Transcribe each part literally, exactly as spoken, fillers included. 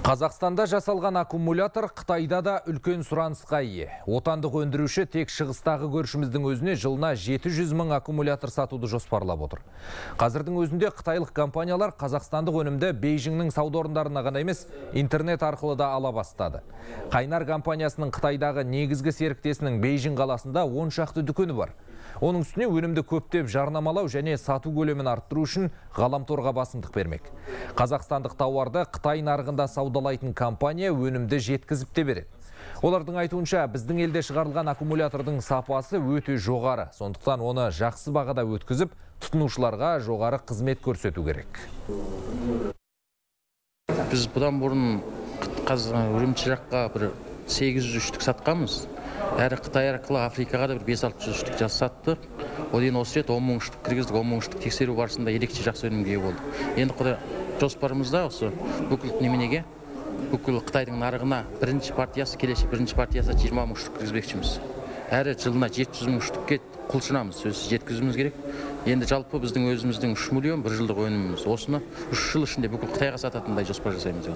Қазақстанда жасалған аккумулятор Қытайда да үлкен сұранысқа ие. Отандық өндіруші тек шығыстағы көршіміздің өзіне жылына жеті жүз мың аккумулятор сатуды жоспарлап отыр. Қазірдің өзінде қытайлық компаниялар қазақстандық өнімді Бейжіңнің сауда орындарына ғана емес, интернет арқылы да ала бастады. Қайнар компаниясының Қытайдағы негізгі серіктесінің Бейжің қаласында он шақты дүкені бар. Оның үстіне өнімді көптеп жарнамалау және сату көлемін арттыру үшін ғаламторға басымдық бермек. Қазақстандық тауарды Қытай нарығында саудалайтын компания өнімді жеткізіп те береді. Олардың айтуынша, біздің елде шығарылған аккумулятордың сапасы өте жоғары. Сондықтан оны жақсы бағада өткізіп, тұтынушыларға жоғары қызмет көрсету керек. Біз бұдан бұрын Үрімші жаққа бір сегіз жүз үштік сатқанбыз. Әрі Қытай арқылы Африкаға да бір бес алты жүз үштік саттық. Одан осы рет он мың үштік кіргіздік, он мың үштік тексеру барысында ерекше жақсы өнімге ие болды. Енді құдай жоспарымызда осы бүкіл неменеге, бүкіл Қытайдың нарығына бірінші партиясы келесі, бірінші партиясы жиырма мың үштік кіргізбекшіміз. Әрі жылына жеті жүз мың үштікке құлшынамыз, сөзсіз жеткізуіміз керек. Енді жалпы біздің өзіміздің үш миллион бір жылдық өніміміз. Осыны үш жыл ішінде бүкіл Қытайға сататындай жоспар жасаймыз.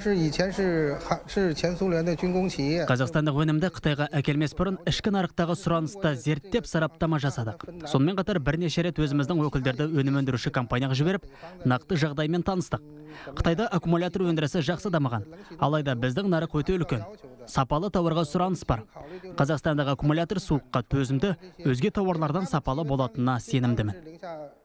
Қазақстандық өнімді Қытайға әкелмес бұрын ішкі нарықтағы сұранысты зерттеп сараптама жасадық. Сонымен қатар бірнеше рет өзіміздің өкілдерді өнім өндіруші компанияға жіберіп, нақты жағдаймен таныстық. Қытайда аккумулятор өндірісі жақсы дамыған, алайда біздің нарық өте үлкен. Сапалы тауарға сұраныс бар. Қазақстандағы аккумулятор суыққа төзімді, өзге тауарлардан сапалы болатынына сенімдімін.